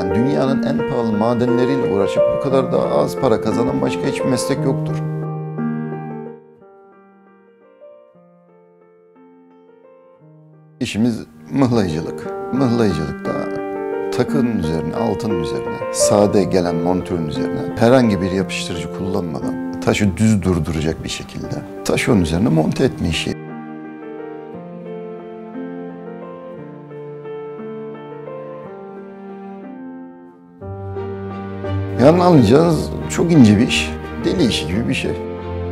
Yani dünyanın en pahalı madenleriyle uğraşıp bu kadar daha az para kazanan başka hiçbir meslek yoktur. İşimiz mıhlayıcılık. Mıhlayıcılıkta takının üzerine, altının üzerine, sade gelen montörün üzerine herhangi bir yapıştırıcı kullanmadan taşı düz durduracak bir şekilde taşı onun üzerine monte etme işi. Yani anlayacağınız çok ince bir iş, deli işi gibi bir şey.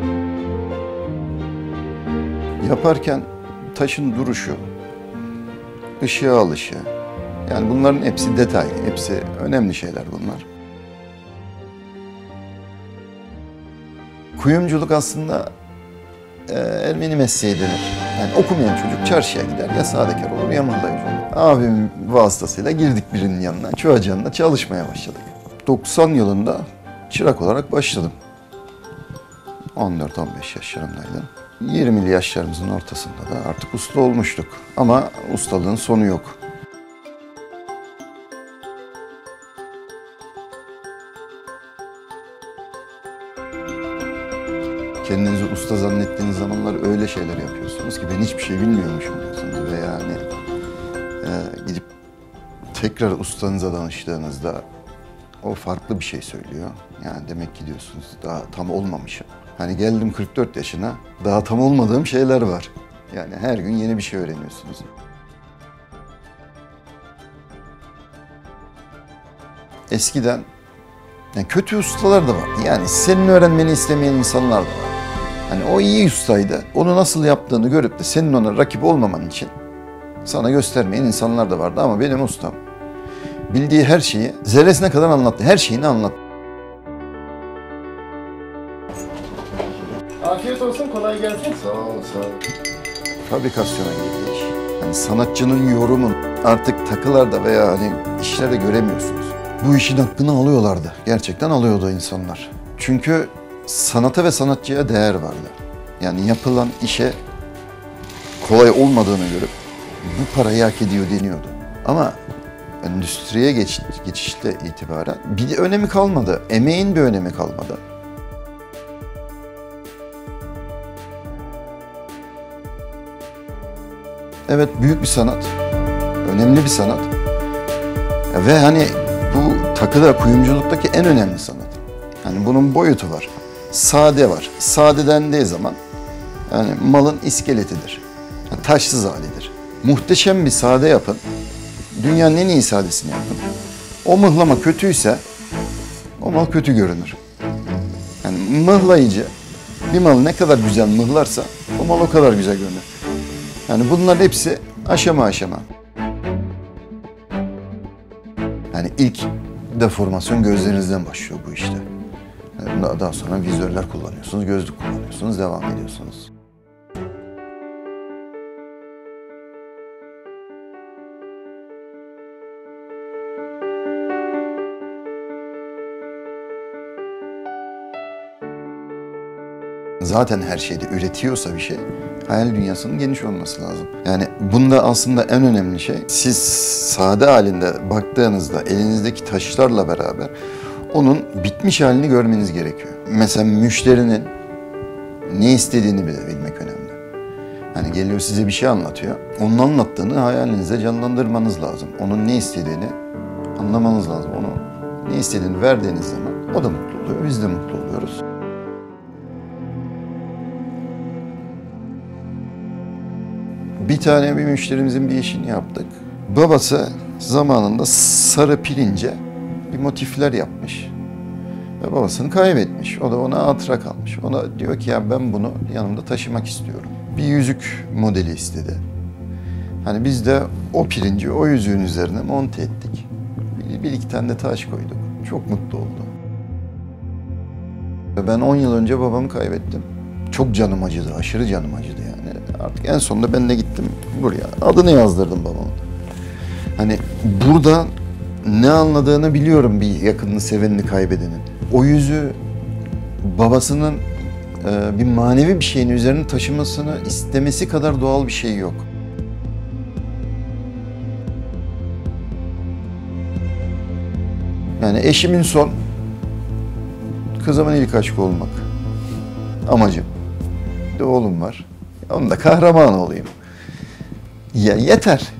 Yaparken taşın duruşu, ışığa alışı, yani bunların hepsi detay, hepsi önemli şeyler bunlar. Kuyumculuk aslında Ermeni mesleği denir. Yani okumayan çocuk çarşıya gider, ya sadekar olur ya mıhlayıcı olur. Abimin vasıtasıyla girdik birinin yanına, çuvacı çalışmaya başladık. 90 yılında çırak olarak başladım. 14-15 yaşlarındaydım. 20'li yaşlarımızın ortasında da artık usta olmuştuk. Ama ustalığın sonu yok. Kendinizi usta zannettiğiniz zamanlar öyle şeyler yapıyorsunuz ki ben hiçbir şey bilmiyormuşum diyorsunuz. Ve yani gidip tekrar ustanıza danıştığınızda o farklı bir şey söylüyor. Yani demek ki diyorsunuz daha tam olmamışım. Hani geldim 44 yaşına, daha tam olmadığım şeyler var. Yani her gün yeni bir şey öğreniyorsunuz. Eskiden yani kötü ustalar da vardı. Yani senin öğrenmeni istemeyen insanlar da var. Hani o iyi ustaydı. Onu nasıl yaptığını görüp de senin ona rakip olmaman için sana göstermeyen insanlar da vardı. Ama benim ustam bildiği her şeyi zerresine kadar anlattı. Her şeyini anlattı. Afiyet olsun, kolay gelsin. Sağ ol, sağ ol. Fabrikasyona girdi iş. Yani sanatçının yorumun artık takılarda veya hani işlerde göremiyorsunuz. Bu işin hakkını alıyorlardı. Gerçekten alıyordu insanlar. Çünkü sanata ve sanatçıya değer vardı. Yani yapılan işe kolay olmadığını görüp bu parayı hak ediyor deniyordu. Ama endüstriye geçişle itibaren bir önemi kalmadı. Emeğin bir önemi kalmadı. Evet, büyük bir sanat. Önemli bir sanat. Ve hani bu takıda, kuyumculuktaki en önemli sanat. Yani bunun boyutu var. Sade var. Sade dendiği zaman yani malın iskeletidir. Yani taşsız halidir. Muhteşem bir sade yapın. Dünyanın en iyi sadesini yapın. O mıhlama kötüyse o mal kötü görünür. Yani mıhlayıcı bir malı ne kadar güzel mıhlarsa o mal o kadar güzel görünür. Yani bunların hepsi aşama aşama. Yani ilk deformasyon gözlerinizden başlıyor bu işte. Yani daha sonra vizörler kullanıyorsunuz, gözlük kullanıyorsunuz, devam ediyorsunuz. Zaten her şeyde üretiyorsa bir şey, hayal dünyasının geniş olması lazım. Yani bunda aslında en önemli şey, siz sade halinde baktığınızda elinizdeki taşlarla beraber onun bitmiş halini görmeniz gerekiyor. Mesela müşterinin ne istediğini bile bilmek önemli. Hani geliyor size bir şey anlatıyor, onun anlattığını hayalinizde canlandırmanız lazım. Onun ne istediğini anlamanız lazım. Onu ne istediğini verdiğiniz zaman o da mutlu oluyor, biz de mutlu oluyoruz. Bir tane bir müşterimizin bir işini yaptık. Babası zamanında sarı pirince bir motifler yapmış. Ve babasını kaybetmiş. O da ona hatıra kalmış. Ona diyor ki ya ben bunu yanımda taşımak istiyorum. Bir yüzük modeli istedi. Hani biz de o pirinci o yüzüğün üzerine monte ettik. Bir iki tane de taş koyduk. Çok mutlu oldu. Ben 10 yıl önce babamı kaybettim. Çok canım acıdı, aşırı canım acıdı yani. Artık en sonunda ben de gittim buraya. Adını yazdırdım babamın. Hani burada ne anladığını biliyorum bir yakınını, sevenini kaybedenin. O yüzüğü babasının bir manevi bir şeyin üzerine taşımasını istemesi kadar doğal bir şey yok. Yani eşimin son, kızımın ilk aşkı olmak. Amacım. Bir de oğlum var. Onun da kahraman olayım. Ya yeter.